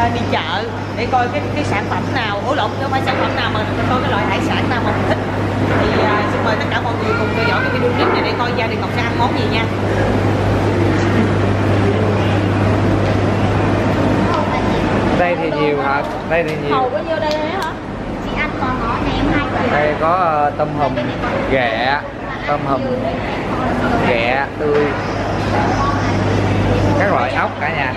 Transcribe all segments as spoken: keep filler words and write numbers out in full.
đi chợ để coi cái cái sản phẩm nào, ủa lộn không phải sản phẩm nào mà coi cái loại hải sản nào mà mình thích. Thì uh, xin mời tất cả mọi người cùng theo dõi cái video clip này để coi gia đình Ngọc sẽ ăn món gì nha. Đây thì nhiều hả? Đây thì nhiều. Hầu bao nhiêu đây hả? Chị ăn còn ngó này em hai cái. Đây có uh, tôm hùm ghẹ, tôm hùm ghẹ tươi, các loại ốc cả nhà.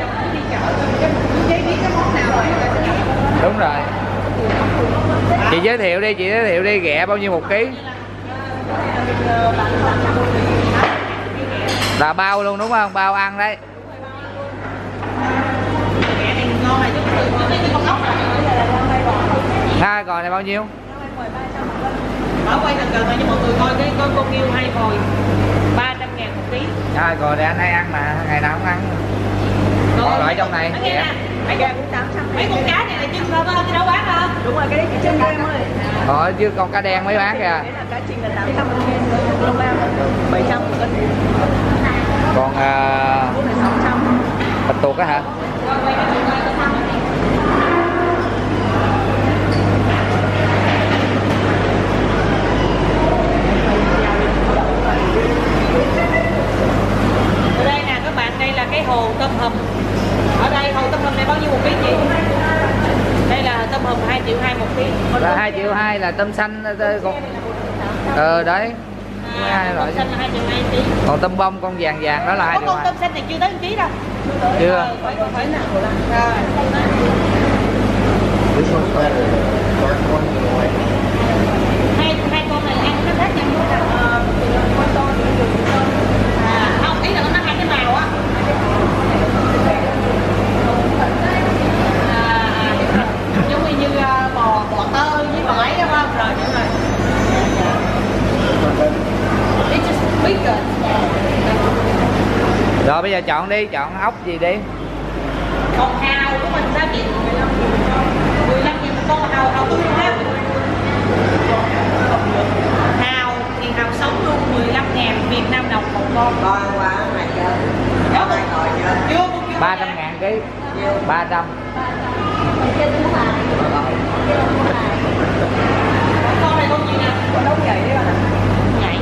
Đúng rồi. Chị giới thiệu đi, chị giới thiệu đi, ghẹ bao nhiêu một ký? Là bao luôn đúng không? Bao ăn đấy. Hai còi này bao nhiêu? Ở quay gần gần cho mọi người coi cái con con yêu hai còi ba trăm ngàn một ký. Hai còi này anh hay ăn mà, ngày nào cũng ăn. Còn loại trong này ghẹ. Mấy con cá này là chân thôi phải không? Chứ đâu bán đâu. Đúng rồi, cái đấy chân em ơi. Rồi chứ con cá đen mới bán kìa. Cái là cá chim là tám trăm bảy trăm một cân. Còn uh, bạch tuộc á hả? Ở đây nè các bạn, đây là cái hồ tôm hùm. Ở đây hồ tôm hùm này bao nhiêu một ký chị? Đây là tôm hùm hai triệu hai một ký. Là hai triệu hai là tôm xanh còn ờ đấy. À, hai loại xanh là hai triệu hai ký. Còn tôm bông con vàng vàng đó là hai triệu hai. Con tôm xanh này chưa tới một ký đâu. Chưa. Phải phải nào rồi. Hai hai con này ăn nó khác nhau luôn là con to à không, ý là nó hai cái màu á. À, giống như như bò bò tơ với bò ấy đúng không? Rồi đúng rồi. It's just bigger. Rồi bây giờ chọn đi, chọn ốc gì đi. Con hào của mình giá trị mười lăm nghìn một con hào, hào tươi hết. Hào thì hào sống luôn mười lăm ngàn Việt Nam đồng một con. Coi qua này chưa? Có Này ngồi chưa? chưa? ba trăm ngàn ký. ba trăm. Con này con gì nè? Con ốc nhảy đấy bạn ạ. Nhảy.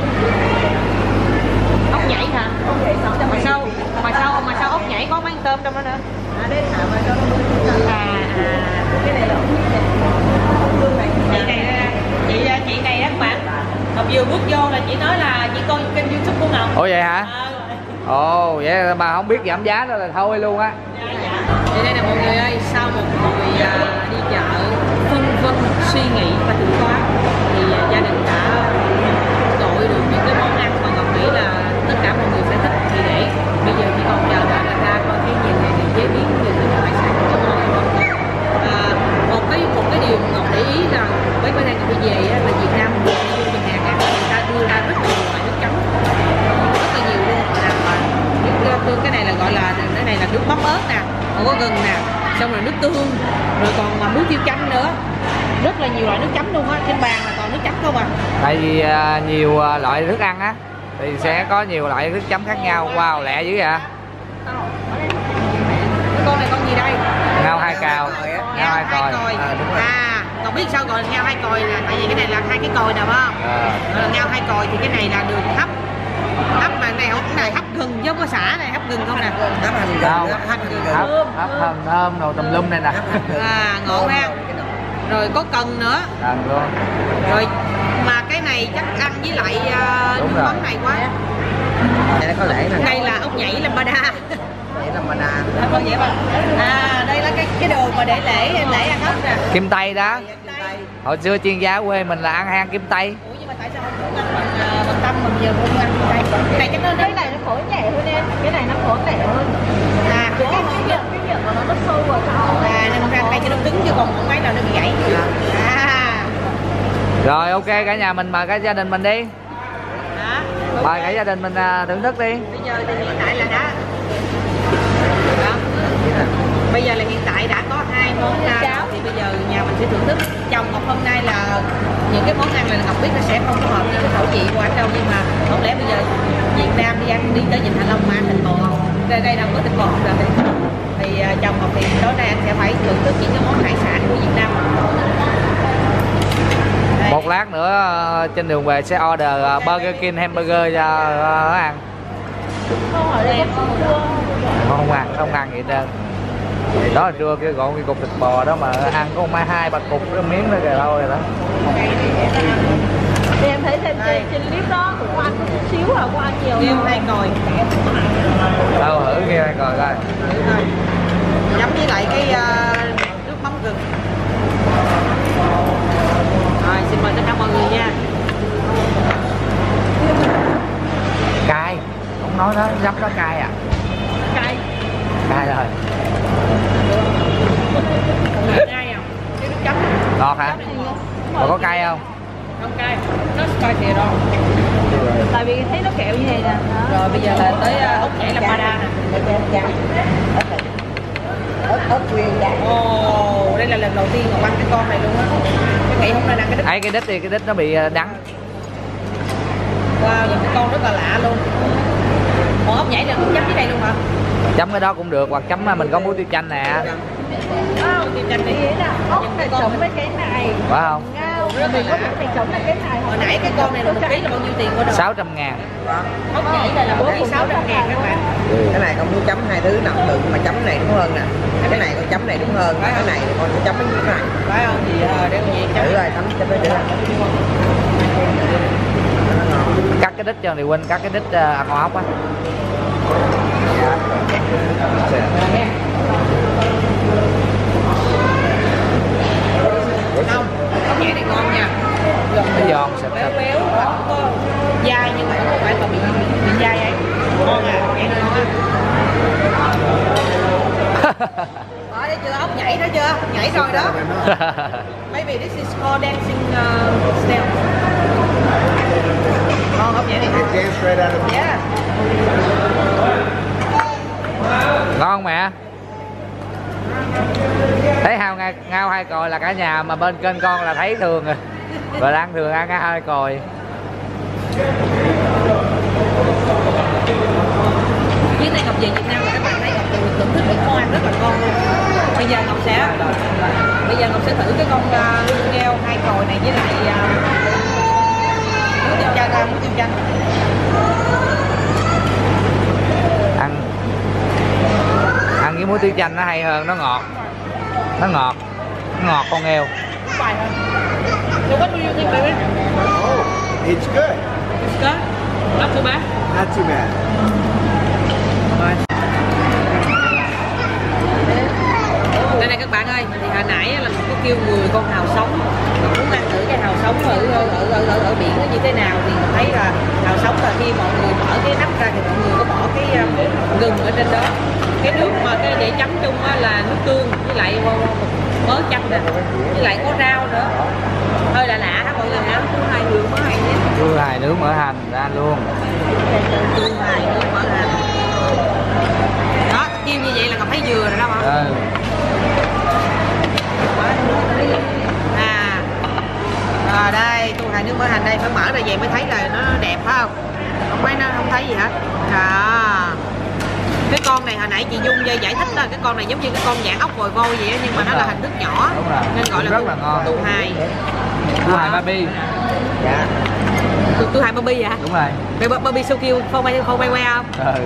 Ốc nhảy hả? Ốc nhảy sáu trăm. Mà sao mà sao mà sao ốc nhảy có mấy con tôm trong đó nữa? À đấy thả vào cho nó bơi. À à. Cái này là ốc nhảy. Ốc này. Chị này chị chị này các bạn. Ngọc vừa bước vô là chị nói là chị coi kênh YouTube của Ngọc. Ủa vậy hả? À, Ồ vậy mà không biết giảm giá đó là thôi luôn á. thì đây là mọi người ơi, sau một hồi à, đi chợ phân vân suy nghĩ và tính toán thì à, gia đình đã gọi được những cái món ăn mà Ngọc nghĩ là tất cả mọi người sẽ thích. Thì để bây giờ chỉ còn chờ đợi là ra coi cái nhìn này thì chế biến như thế nào, hải sản cho ngon hay không. À, một cái một cái điều Ngọc để ý là mấy bữa nay Ngọc đi về á, là Việt Nam mình đi du Việt Nam người ta đưa ra rất là nhiều loại nước chấm, rất là nhiều luôn. Là nước cái này là gọi là cái này là nước mắm ớt nè, còn có gừng nè, xong rồi nước tương, rồi còn mà muối tiêu chanh nữa, rất là nhiều loại nước chấm luôn á. Trên bàn là toàn nước chấm không à. Tại vì uh, nhiều uh, loại thức ăn á thì sẽ có nhiều loại nước chấm khác nhau. Wow lẹ dữ vậy. Cái con này con gì đây? Ngao hai cào. Ngao hai còi. À, à còn biết sao gọi là ngao hai còi là tại vì cái này là hai cái còi nè phải không? À. Rồi là ngao hai còi thì cái này là đường hấp. Hấp mà này không, này hấp gừng chứ không có xả, này hấp gừng không nè. Hấp hành gừng. Đâu? Hành gừng. Hấp hấp thơm thơm đồ tùm lum này nè. À ngộ ha. Rồi có cần nữa. Cần luôn. Rồi mà cái này chắc ăn với lại uh, nước mắm này quá. Đây có lễ nè. Đây là ốc nhảy Lambada. Vậy là banana. À, vâng vậy mà. À đây là cái cái đồ mà để lễ lễ ăn ốc nè. Kim Tây đó. Hồi xưa chuyên gia quê mình là ăn hàng kim Tây. Ủa nhưng mà tại sao không ăn bằng uh, bằng tâm mà giờ không ăn kim Tây? Cái này chắc nó Cái này nó khổ nhẹ hơn em, cái này nó khổ lẻ hơn. à Cái cái cái miệng cái miệng của nó nó sâu vào trong. à nên ra tay cho nó cứng chứ còn không mấy nào nó bị gãy. À. Rồi ok cả nhà mình mời cả gia đình mình đi. Hả? Mời cả gia đình mình uh, thưởng thức đi. Bây giờ thì hiện tại là đã đó. Bây giờ là hiện tại đã có hai món cháo thì bây giờ nhà mình sẽ thưởng thức. Chồng Ngọc hôm nay là những cái món ăn này là Ngọc biết nó sẽ không có hợp với cái khẩu vị của anh đâu, nhưng mà không lẽ bây giờ Việt Nam đi ăn đi tới Vịnh Hạ Long mà ăn thịt bò không? Đây đây đâu có thịt bò không được. Thì uh, chồng Ngọc thì tối nay anh sẽ phải thưởng thức những cái món hải sản của Việt Nam. Đây. Một lát nữa ờ, trên đường về sẽ order ờ, Burger King hamburger cho ờ, ăn. Không ở đây có cua. Không ăn, không ăn vậy trơn. Thì đó là trưa kia gọi cái cục thịt bò đó mà ăn có mai hai ba cục cái miếng đó kìa thôi rồi đó. Thì em thấy trên, trên, trên clip đó cũng có ăn một chút xíu à, có ăn nhiều Kêu đâu. hai còi. Đâu thử kia coi coi. Thử thôi. Chấm với lại cái uh, nước mắm gừng. Rồi xin mời tất cả mọi người nha. Cay. Không nói đó, dắp đó cay à. Cay. Cay rồi. Cay không? Cái nước chấm. Ngọt hả? Mà có cay không? Không cay. Nó spicy đâu. Tại vì thấy nó kẹo như này nè. Đó. Rồi bây giờ là tới uh, ốc nhảy Lamada nè. ớt ớt nguyên dạ. Ồ, đây là lần đầu tiên Ngọc ăn cái con này luôn á. Cái nghĩ không nên ăn cái đít. Ấy cái đít thì cái đít nó bị đắng. Wow, những cái con rất là lạ luôn. Còn ốc nhảy là cũng chấm với đây luôn hả? Chấm cái đó cũng được hoặc chấm mình có muối tiêu chanh nè. Wow, tiêu chanh Ý đi. là ốc này sống với cái này. Phải không? Ngao, mình có thể sống với cái này. Hồi nãy cái con này là một ký là bao nhiêu tiền qua được? sáu trăm ngàn. Ốc nhảy này là một ký sáu trăm ngàn các bạn. Cái này con muốn chấm hai thứ nặng được mà chấm này đúng hơn nè. Cái này con chấm này đúng hơn, cái này con sẽ chấm cái này. Phải không? Thì uh, để con gì chấm. Thử rồi, chấm chấm để làm. Cắt cái đít cho thì quên cắt cái đít uh, ăn con ốc á. Không, ốc nhảy này ngon nha. Cái giòn sạch Béo sạch. béo và không có dai nhưng mà không phải là bị bị, bị dai ấy. Ngon à, ốc nhảy này ngon á. Đó, thấy chưa? Ốc nhảy đó chưa? Nhảy rồi đó. Maybe this is called dancing uh, snail. Ngon ốc nhảy này. Yeah. Ngon mẹ. Thấy hao ngay ngao hai còi là cả nhà mà bên kênh con là thấy thường rồi. Và đang thường ăn hai còi. Chuyến này Ngọc về Việt Nam là các bạn thấy Ngọc thưởng thức những món ăn rất là ngon luôn. Bây giờ Ngọc sẽ bây giờ Ngọc sẽ thử cái con uh, nghêu hai còi này với lại uh, muối tiêu chanh, uh, muối tiêu chanh. Ăn ăn với muối tiêu chanh nó hay hơn, nó ngọt. Nó ngọt. Nó ngọt con nghêu. Bài thôi. So what do you think, baby? Oh, it's good. It's good? Not too bad? Not too bad. Đây này các bạn ơi, thì hồi nãy là mình có kêu người con hào sống, mình muốn ăn thử cái hào sống ở ở ở ở, ở biển nó như thế nào thì mình thấy là hào sống là khi mọi người mở cái nắp ra thì mọi người có bỏ cái um, gừng ở trên đó, cái nước mà cái để chấm chung là nước tương với lại mớ chanh nè, với lại có rau nữa, hơi là lạ hả mọi người hả? Tương hai nướng mỡ hành nhé. Tương hài nướng mỡ hành ra luôn. Tương hai nướng mỡ hành. Đó, kêu như vậy là Ngọc thấy vừa rồi đó hả? Ừ. À, à đây tôi hài nước mỡ hành đây phải mở ra vậy mới thấy là nó đẹp phải không? Không phải nó không thấy gì hết. À, cái con này hồi nãy chị Dung giải thích là cái con này giống như cái con dạng ốc vòi vôi vậy đó, nhưng mà nó là hình thức nhỏ nên gọi là rất là ngon. tu hài. Tu hài baby. Dạ. Tu, tu hài baby hả? Đúng rồi. Baby, baby so cute, không bay không bay que không? Ừ.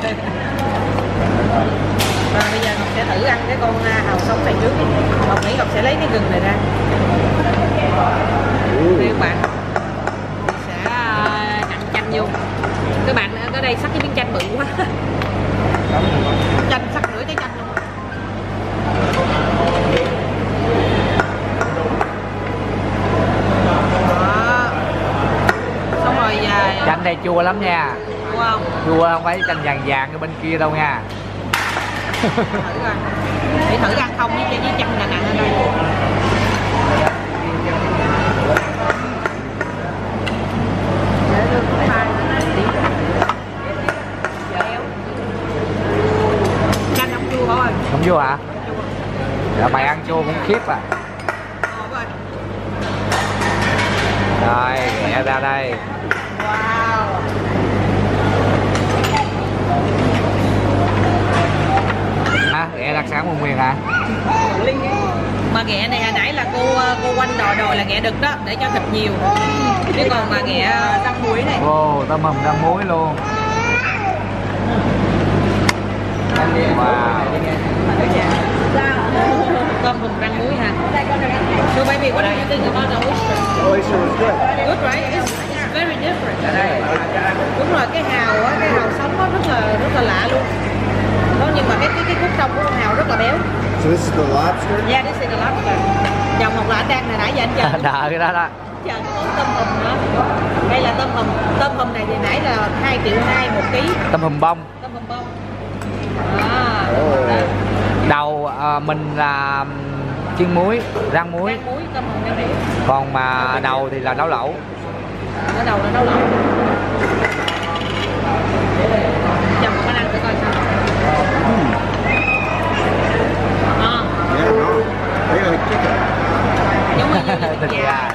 Rồi bây giờ Ngọc sẽ thử ăn cái con hào sống này trước. Ngọc nghĩ Ngọc sẽ lấy cái gừng này ra. Đây các bạn sẽ nặn chanh vô. Các bạn ở đây sắc cái miếng chanh bự quá. Chanh sắc nửa trái chanh luôn. Đó. Xong rồi à, Chanh đây chua lắm nha. đúng không? Chua không phải chanh vàng vàng ở bên kia đâu nha. Thử coi. Để thử ăn không với với chanh nặng nặng ở đây. Chanh không chua thôi. Không chua hả? Dạ, mày ăn chua cũng khiếp à. Rồi, ghẹ ra đây. Wow. À, ghẹ đặc sản vùng miền hả? Mà ghẹ này hồi nãy là cô cô quanh đòi đòi là ghẹ đực đó để cho thịt nhiều. Chứ còn mà ghẹ rang muối này. Ồ, oh, tôm hùm rang muối luôn. Wow. Tôm hùm rang muối hả? So baby, what do you think about the oyster? The oyster was good. Good, right? It's very different. Đúng rồi, cái hào á, cái hào sống nó rất là rất là lạ luôn. Đó, nhưng mà cái cái cái khúc trong của con hào rất là béo. So this is the lobster? Yeah, this is the lobster. Chồng một là anh đang này nãy giờ anh chờ. Đợi cái đó đó. Chờ cái món tôm hùm nữa. Đây là tôm hùm. Tôm hùm này thì nãy là hai triệu hai một ký. Tôm hùm bông. Tôm hùm bông. À, Oh. đó. Đầu à, mình là chiên muối, rang muối. Rang muối, tôm hùm rang muối. Còn mà đầu thì là nấu lẩu. Ở đầu là nấu lẩu. Chồng có ăn thử coi sao. À, Yeah, no. They like chicken. giống như như Thịt thịt gà. gà.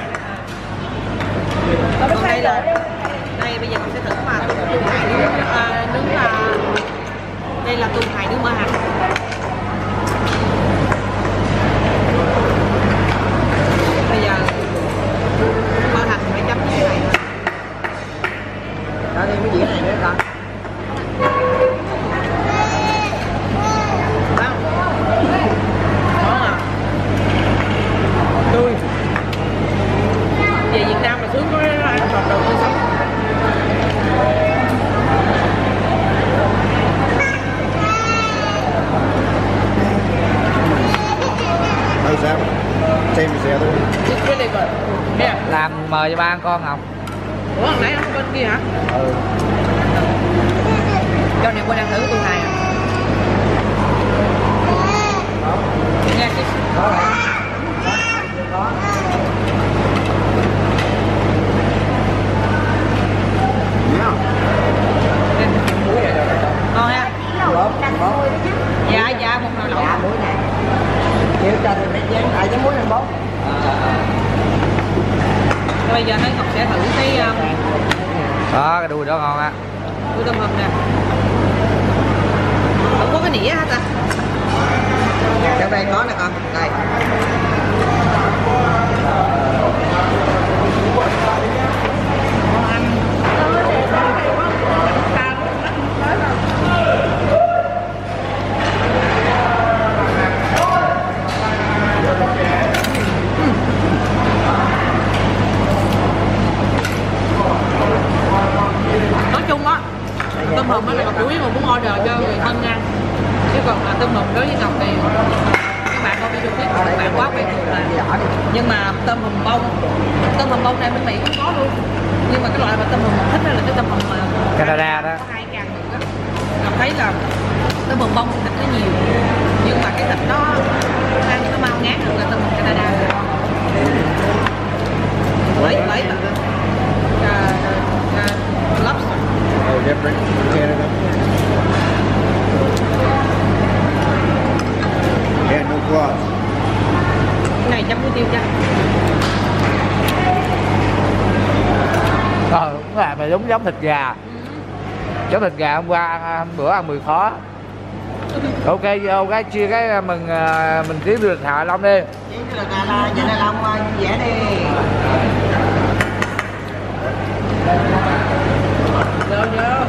Còn đây là đây bây giờ mình sẽ thử mà tương hài nướng à, nướng là đây là tương hài nướng mỡ hành. Bây giờ mỡ hành phải chấm như thế này. Đó thêm cái dĩa này nữa con. Ngon à. Tươi. Về Việt Nam mà sướng có ăn trộn đầu tươi sống. How's that one? Same as the other one? It's really good. Yeah. Làm mời cho ba ăn con không? Ủa hồi nãy ăn bên kia hả? Ừ. Cho này qua ăn thử tôi này. Nha chứ. Yeah. Ngon ha. Dạ dạ một nồi lẩu. Dạ muối này. Chịu cho thì mấy chén lại cái muối này bố. Bây giờ thấy Ngọc sẽ thử cái um, Đó, cái đùi đó ngon á. đuôi tôm hùm nè. Không có cái nĩa hả ta? Trong đây có nè con. Đây. Nói chung á, tôm hùm á là Ngọc chủ yếu mà muốn order cho người thân ăn. Chứ còn là tôm hùm đối với Ngọc thì các bạn coi video clip các bạn quá quen thuộc rồi. Nhưng mà tôm hùm bông, tôm hùm bông này bên Mỹ cũng có luôn. Nhưng mà cái loại mà tôm hùm thích là cái tôm hùm mà Canada đó. hai càng được á. Ngọc thấy là tôm hùm bông thịt nó nhiều, nhưng mà cái thịt nó ăn nó mau ngán hơn là tôm hùm Canada. Bởi bởi lobster. Oh, different from Canada? Yeah, no claws. Cái này chấm muối tiêu cho. Ờ, đúng là mày đúng giống thịt gà. Giống thịt gà hôm qua ăn, hôm bữa ăn mười khó. Ok, ok, chia cái mừng mình tiến được Hạ Long đi. Chứ là Đà La, vậy Đà Long vui vẻ đi. Nhớ nhớ.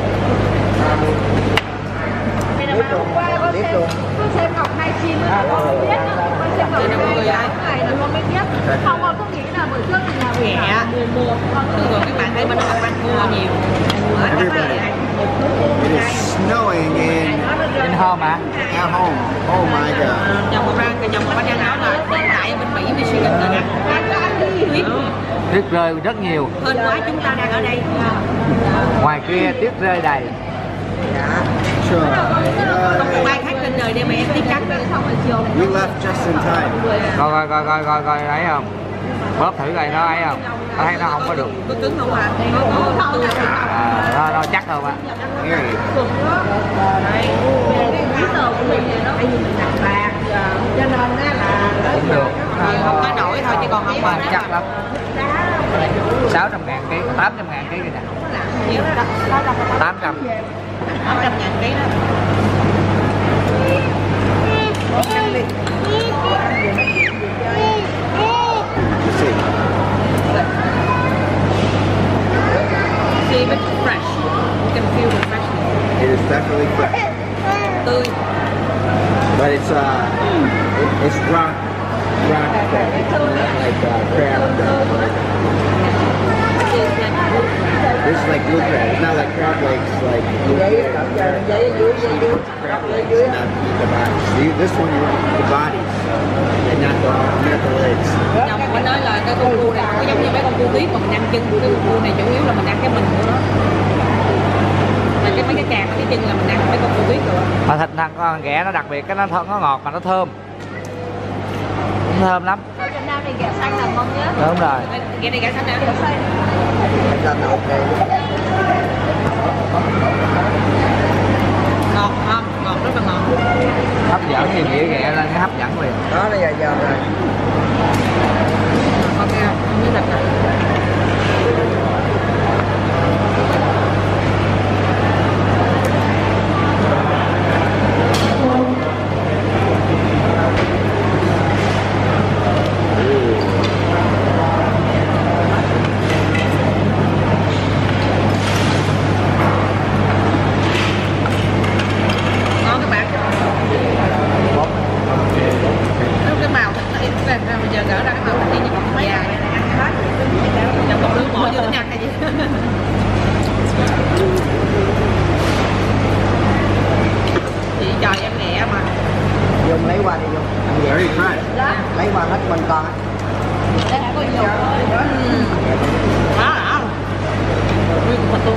Đây là mà hôm qua con Biết xem, luôn. con xem Ngọc hay chim là con không biết đó. Con xem Ngọc hay này là con mới biết. Không, con không nghĩ là bữa trước thì là buổi Ghẹ. sáng mùa mùa. Con Thường thường các bạn thấy bên đó ăn cua nhiều. Ở đó là It is snowing in Bên hôm hả? at home. Oh my god. chồng một rang, chồng một bánh ăn nói là hiện tại ở bên Mỹ Michigan là đang tuyết. Tuyết rơi rất nhiều. Hên quá chúng ta đang ở đây. Ngoài kia tuyết rơi đầy. Sure. Không có ai khác trên đời để mà em tiếng trắng nữa không là chiều. We left just in time. Coi coi coi coi coi coi ấy không? Bóp thử coi nó ấy không? Nó thấy nó không có được. Có cứng không à? Có có tươi. À, nó, nó chắc không ạ? Here. Đấy. cái tờ của mình thì nó phải dùng đặt bạc. Cho nên á là Cũng được. Thì không có nổi thôi chứ còn không bền Chắc lắm. sáu trăm ngàn ký, tám trăm ngàn ký kìa nè. Nhiều đó. tám trăm. tám trăm ngàn ký đó. Let's see. See, it's fresh. You can feel the freshness. It is definitely fresh, Tươi. but it's uh, it, it's rock, rock crab. It's not like uh, crab. This is like blue crab. It's not like crab legs, like blue crab. Crab legs, not the bodies. See, this one you want the bodies, and not the not the legs. Nhầm phải nói là cái con cua này không có giống như mấy con cua tuyết mà mình ăn chân của cái con cua này chủ yếu là mình ăn cái mình của nó. Là cái mấy cái càng ở cái chân là mình ăn mấy con cua tuyết rồi. Mà thịt thằng con ghẹ nó đặc biệt cái nó thơm, nó ngọt mà nó thơm. Nó thơm lắm. Ở Việt Nam thì ghẹ xanh là ngon nhất. Đúng rồi. Ghẹ này ghẹ xanh nè. Ghẹ xanh. Xanh là ok. Ngọt không? Ngọt rất là ngọt. Hấp dẫn thì nghĩa ghẹ lên cái hấp dẫn liền. Đó là giờ giờ rồi. Ok không? Không biết thịt nè. Ngon các bạn. Cái màu thịt nó em ra bây giờ gỡ ra cái màu thịt như con mấy ăn hết. Đừng còn nước bỏ vô tính ăn hay gì. Chị trời em nhẹ mà. Dùng lấy qua đi dùng. Very fresh. Lấy qua hết mình con. Đây là có nhiều thôi. Đó là không? Nguyên con thịt luôn.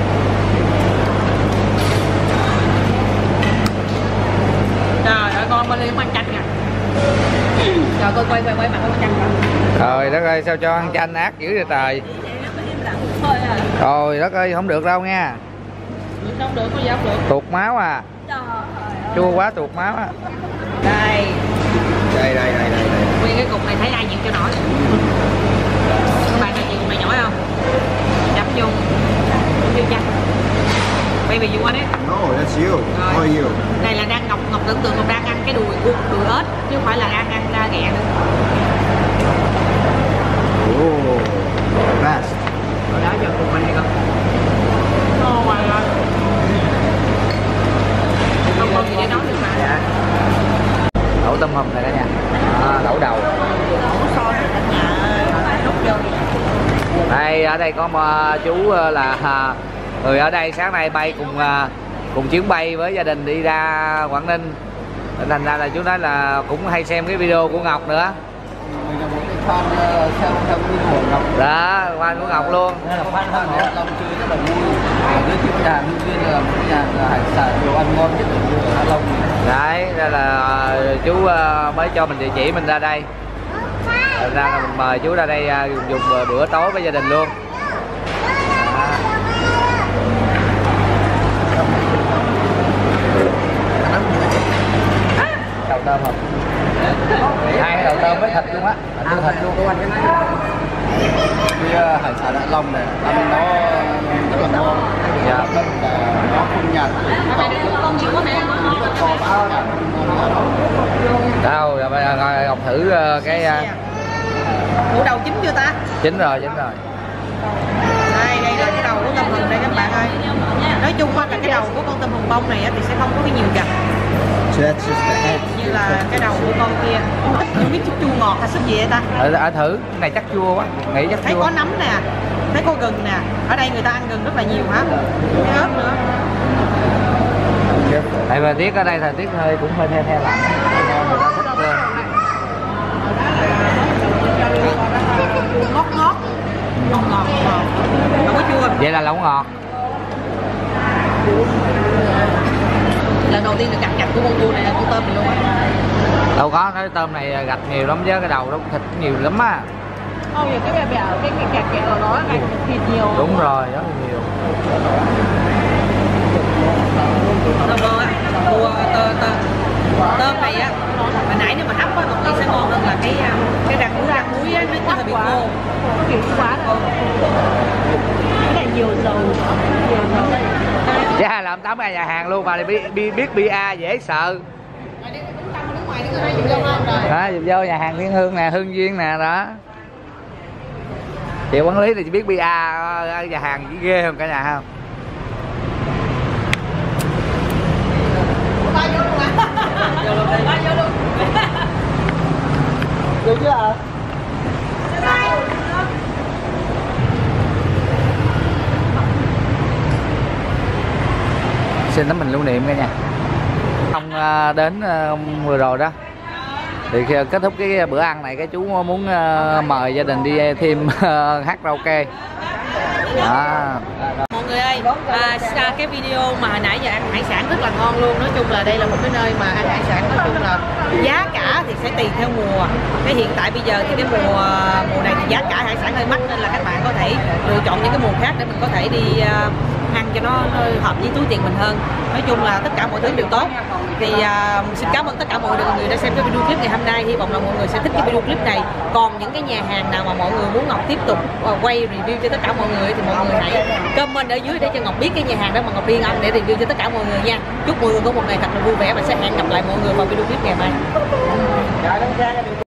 Trời ơi con bên đây cũng ăn chanh nè. Trời coi quay quay quay mặt không ăn chanh rồi. Trời đất ơi sao cho ăn chanh ác dữ vậy trời. Thôi à. Trời đất ơi không được đâu nha. Không được, có gì không được. Tuột máu à. Trời ơi. Chua quá tuột máu á. Đây, Đây đây đây đây đây. nguyên cái cục này thấy ai chịu cho nổi. Các bạn nào chịu cục này nổi không? Đấm vô. Đấm vô chanh. Baby you want it? No, that's you. How are you? Đây là đang Ngọc Ngọc tưởng tượng Ngọc đang ăn cái đùi đùi ếch chứ không phải là đang ăn ra ghẹ nữa. Oh, best. Rồi đó giờ cục này con. Oh my god. Không có gì để nói được mà. Dạ. Đậu tôm hùm này đó nha. À, đậu đầu. Đây ở đây có mà chú là người ở đây sáng nay bay cùng cùng chuyến bay với gia đình đi ra Quảng Ninh, thành ra là chú nói là cũng hay xem cái video của Ngọc nữa. Mình là một cái fan theo theo video của Ngọc. Đó, fan của Ngọc luôn. Đây là fan fan của Long chơi rất là vui. Giới thiệu nhà Hương Viên là một nhà hải sản đồ ăn ngon nhất ở Hạ Long. Đấy, đây là chú mới cho mình địa chỉ mình ra đây. Thành ra là mình mời chú ra đây dùng, dùng bữa tối với gia đình luôn. Đậu tôm không? Hai cái đậu tôm với thịt luôn á. Ăn thịt luôn của anh cái này. Cái hải sản Hạ Long này ăn nó rất là ngon. Dạ. Nó không nhạt. Đâu, rồi bây giờ Ngọc thử cái Củ đầu chín chưa ta? chín rồi, chín rồi. Đây, đây là cái đầu của tôm hùm đây các bạn ơi. Nói chung là cái đầu của con tôm hùm bông này thì sẽ không có cái nhiều gạch So that's just the head. như là cái đầu của con kia. Không biết chút chua ngọt hay súp gì vậy ta? Ở, ở thử, cái này chắc chua quá, nghĩ chắc Thấy chua. có nấm nè, thấy có gừng nè. Ở đây người ta ăn gừng rất là nhiều hả? Cái ớt nữa. Tại thời tiết ở đây thời tiết hơi cũng hơi the the lạnh. Ngọt ngọt. Ngọt ngọt ngọt. Không có chua. Vậy là lẩu ngọt. Lần đầu tiên được gặp gạch của con cua này là con tôm này luôn á. Đâu có, cái tôm này gạch nhiều lắm chứ cái đầu nó thịt nhiều lắm á. Không, cái bè bè cái cái kẹt kẹt ở đó gạch thịt nhiều. Đúng rồi, rất là nhiều. Tôm bơ á, cua tơ tơ tôm này á, hồi nãy nếu mà hấp á, một tí sẽ ngon hơn là cái cái rang muối rang muối á, nó hơi bị khô. Nó kiểu quá rồi. Cái này nhiều dầu, nhiều dầu. Dạ làm tám ngày nhà hàng luôn mà biết biết biết bia dễ sợ. Đó, dùm vô nhà hàng Thiên Hương nè, Hương Duyên nè, đó. Chị quản lý thì chỉ biết bia nhà hàng chỉ ghê hơn cả nhà không? Vô chưa ạ? Xin tấm mình lưu niệm cả nhà. Ông đến vừa rồi đó thì kết thúc cái bữa ăn này, cái chú muốn mời gia đình đi thêm hát karaoke. Đó. Mọi người ơi, à, cái video mà hồi nãy giờ ăn hải sản rất là ngon luôn. Nói chung là đây là một cái nơi mà ăn hải sản, nói chung là giá cả thì sẽ tùy theo mùa. Cái hiện tại bây giờ thì cái mùa mùa này thì giá cả hải sản hơi mắc, nên là các bạn có thể lựa chọn những cái mùa khác để mình có thể đi uh, ăn cho nó hợp với túi tiền mình hơn. Nói chung là tất cả mọi thứ đều tốt. Thì uh, xin cảm ơn tất cả mọi người đã xem cái video clip ngày hôm nay. Hy vọng là mọi người sẽ thích cái video clip này. Còn những cái nhà hàng nào mà mọi người muốn Ngọc tiếp tục uh, quay review cho tất cả mọi người thì mọi người hãy comment ở dưới để cho Ngọc biết cái nhà hàng đó mà Ngọc đi ăn để review cho tất cả mọi người nha. Chúc mọi người có một ngày thật là vui vẻ và sẽ hẹn gặp lại mọi người vào video clip ngày mai.